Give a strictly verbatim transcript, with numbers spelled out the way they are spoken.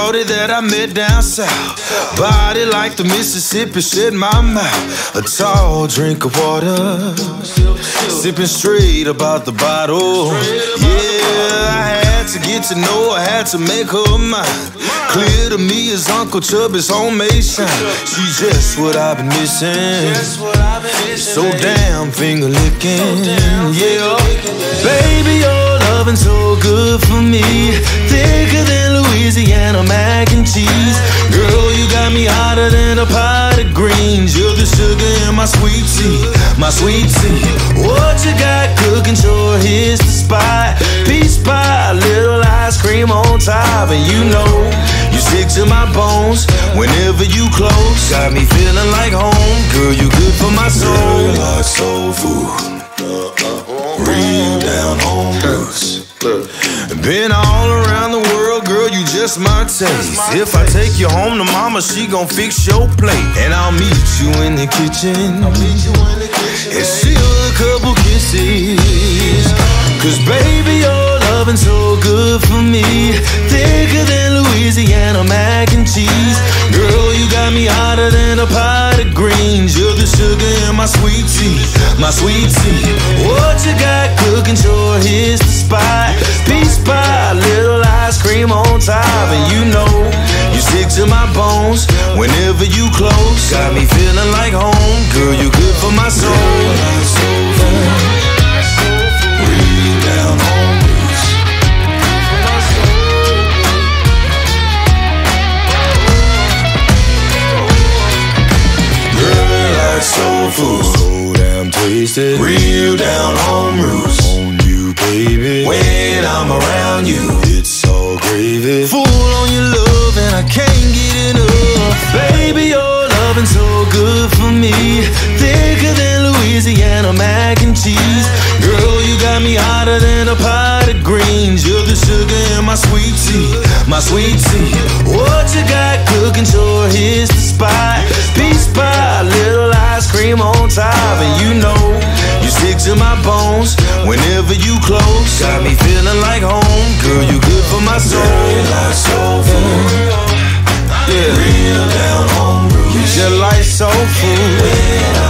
shorty that I met down south. Body like the Mississippi, shit my mouth. A tall drink of water, sipping straight about the bottle. Yeah, I had to get to know her, had to make her mine. Clear to me as Uncle Chubby's homemade shine. She's just what I've been missing. So damn finger licking, yeah. Baby, your loving so good for me, thicker than Louisiana mac and cheese. Girl, you got me hotter than a pot of greens. You're the sugar in my sweet tea, my sweet tea. What you got cooking? Sure, here's the spot. Peach pie, little ice cream on top, and you know you stick to my bones whenever you close. Got me feeling like home. Girl, you good for my soul. Girl, like soul food, real down home roots. Been all around the world, girl, you just my taste. If I take you home to mama, she gon' fix your plate. And I'll meet you in the kitchen and steal a couple kisses. Cause baby, your loving so good for me, thicker than Louisiana mac and cheese. Girl, you got me hotter than a pot of greens. You're the sugar in my sweet tea, my sweet tea. What you got cooking? Sure, here's the spot. Peach pie, little ice cream on top, and you know you stick to my bones whenever you close. Got me feeling like home. Girl, you good for my soul. Real down home roots. Girl, like soul food, So damn tasted. real down home roots. On you, baby. When I'm around you, It's all gravy. Full on your love and I can't get enough. Baby, your loving so good for me, thicker than Louisiana mac and cheese. Girl, you got me hotter than a pot of greens. You're the sugar in my sweet tea, my sweet tea. What you got cooking? Sure, here's the spot. Peach pie, little ice cream on top, and you know you stick to my bones whenever you close. Got me feeling like home. Girl, you good for my soul. real like soul food, Yeah, real down home roots. just like soul food. When